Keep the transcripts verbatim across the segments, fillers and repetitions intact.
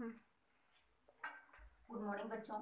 Good morning बच्चों।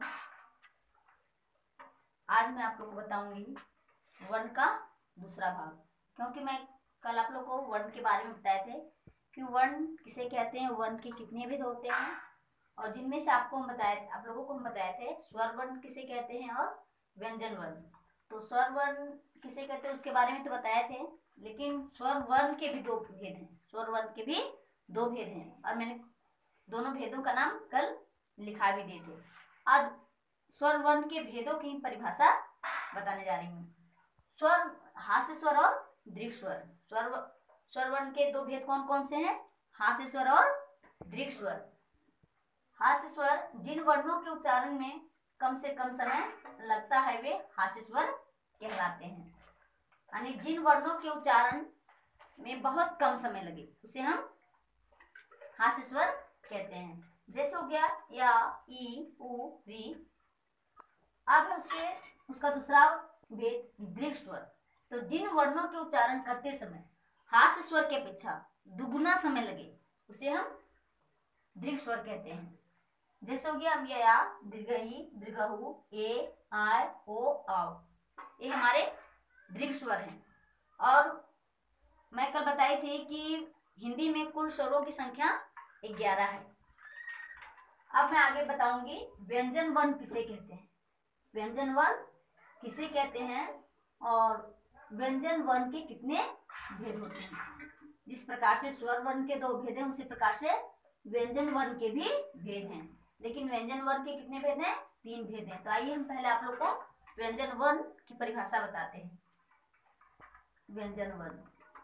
आज मैं आप लोगों को बताऊंगी वर्ण का दूसरा भाग, क्योंकि मैं कल आप लोगों को वर्ण के बारे में बताए थे कि वर्ण किसे कहते हैं, वर्ण के कितने भेद होते हैं, और जिनमें से आपको हम बताए आप लोगों को हम बताए थे स्वर वर्ण किसे कहते हैं और व्यंजन वर्ण। तो स्वर वर्ण किसे कहते हैं उसके बारे में तो बताए थे, लेकिन स्वर वर्ण के भी दो भेद हैं। स्वर वर्ण के भी दो भेद हैं और मैंने दोनों भेदों का नाम कल लिखा भी दिए थे। आज स्वर वर्ण के भेदों की परिभाषा बताने जा रही हूँ। स्वर, हास्य स्वर और दीर्घ स्वर। स्वर स्वर वर्ण के दो भेद कौन कौन से हैं? हास्य स्वर और दीर्घ स्वर। हास्य स्वर जिन वर्णों के उच्चारण में कम से कम समय लगता है वे हास्य स्वर कहलाते हैं। यानी जिन वर्णों के उच्चारण में बहुत कम समय लगे उसे हम हास्य स्वर कहते हैं। जैसे हो गया या, ई, उ, री। अब है उसके उसका दूसरा भेद दीर्घ स्वर। तो जिन वर्णों के उच्चारण करते समय हास्य स्वर के अपेक्षा दुगुना समय लगे उसे हम दीर्घ स्वर कहते हैं। जैसे हो गया या, दीर्घई, दीर्घहु, ए, आय, ओ, आओ। ये हमारे दीर्घ स्वर हैं। और मैं कल बताई थी कि हिंदी में कुल स्वरों की संख्या ग्यारह है। अब मैं आगे बताऊंगी व्यंजन वर्ण किसे कहते हैं। व्यंजन वर्ण किसे कहते हैं और व्यंजन वर्ण के कितने भेद होते हैं। जिस प्रकार से स्वर वर्ण के दो भेद हैं उसी प्रकार से व्यंजन वर्ण के भी भेद हैं। लेकिन व्यंजन वर्ण के कितने भेद हैं? तीन भेद हैं। तो आइए हम पहले आप लोग को व्यंजन वर्ण की परिभाषा बताते हैं। व्यंजन वर्ण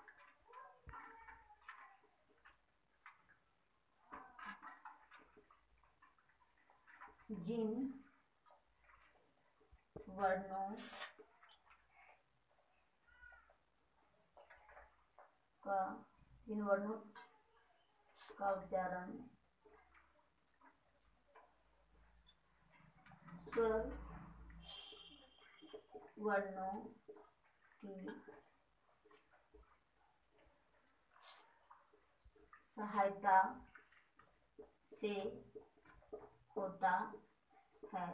जिन वर्णों का जिन वर्णों का उच्चारण स्वर वर्णों की सहायता से होता है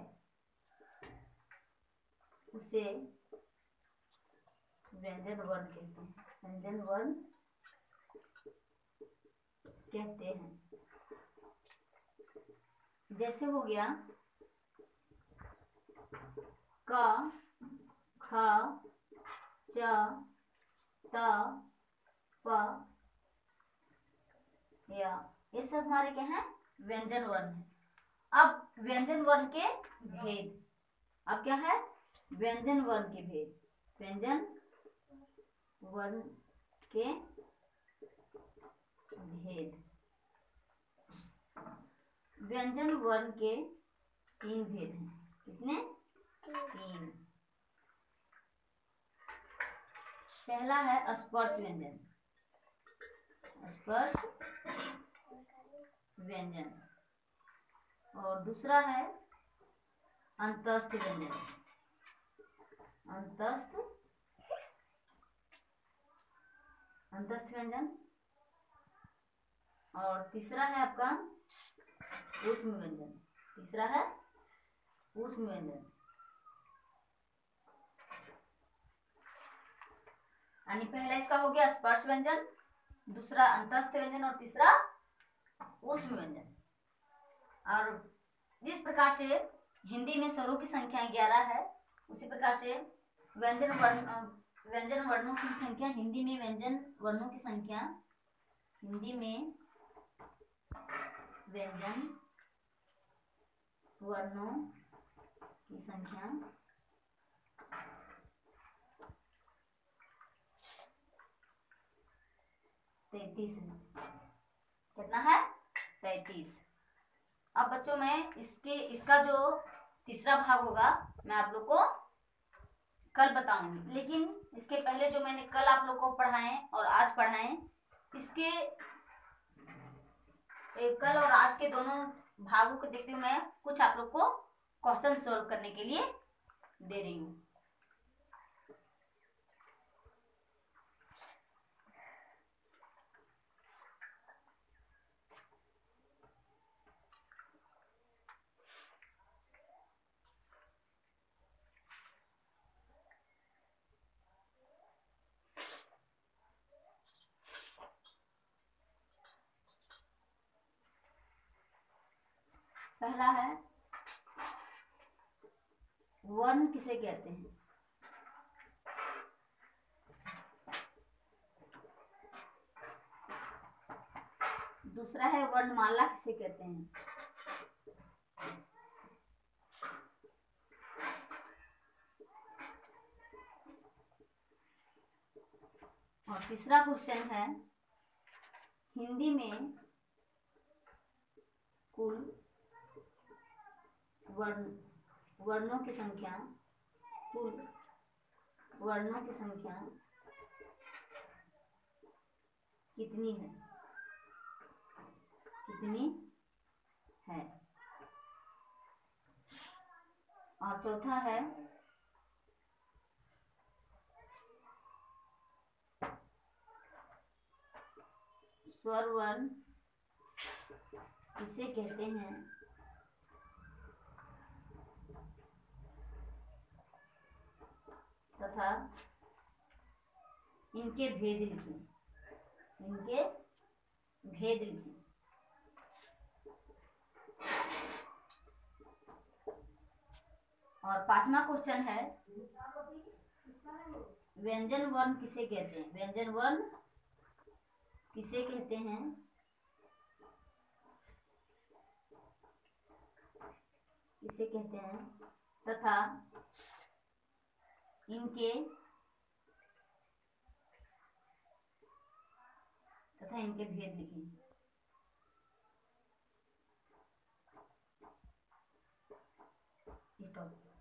उसे व्यंजन वर्ण कहते हैं। व्यंजन वर्ण कहते हैं। जैसे हो गया क, ख, च, त, प, या, ये सब हमारे क्या हैं? व्यंजन वर्ण है। अब व्यंजन वर्ण के भेद, अब क्या है? व्यंजन वर्ण के भेद। व्यंजन वर्ण के भेद। व्यंजन वर्ण के तीन भेद हैं। कितने? तीन। पहला है स्पर्श व्यंजन। स्पर्श व्यंजन। और दूसरा है अंतस्थ व्यंजन। अंतस्थ अंतस्थ व्यंजन। और तीसरा है आपका ऊष्म व्यंजन। तीसरा है ऊष्म व्यंजन। यानी पहला इसका हो गया स्पर्श व्यंजन, दूसरा अंतस्थ व्यंजन और तीसरा ऊष्म व्यंजन। और जिस प्रकार से हिंदी में स्वरों की संख्या ग्यारह है उसी प्रकार से व्यंजन वर्ण व्यंजन वर्णों की संख्या हिंदी में व्यंजन वर्णों की संख्या हिंदी में व्यंजन वर्णों की संख्या तैतीस है। कितना है? तैतीस। अब बच्चों मैं इसके इसका जो तीसरा भाग होगा मैं आप लोग को कल बताऊंगी, लेकिन इसके पहले जो मैंने कल आप लोग को पढ़ाए और आज पढ़ाए, इसके कल और आज के दोनों भागों को देखते हुए मैं कुछ आप लोग को क्वेश्चन सॉल्व करने के लिए दे रही हूँ। पहला है वर्ण किसे कहते हैं। दूसरा है वर्णमाला किसे कहते हैं। और तीसरा क्वेश्चन है हिंदी में कुल वर्ण वर्णों की संख्या कुल वर्णों की संख्या कितनी है कितनी है। और चौथा है स्वर वर्ण किसे कहते हैं तथा इनके भेद लिखें इनके भेद लिखें। और पांचवा क्वेश्चन है व्यंजन वर्ण किसे कहते हैं। व्यंजन वर्ण किसे कहते हैं किसे कहते हैं तथा इनके तथा इनके भेद लिखें। ये टॉपिक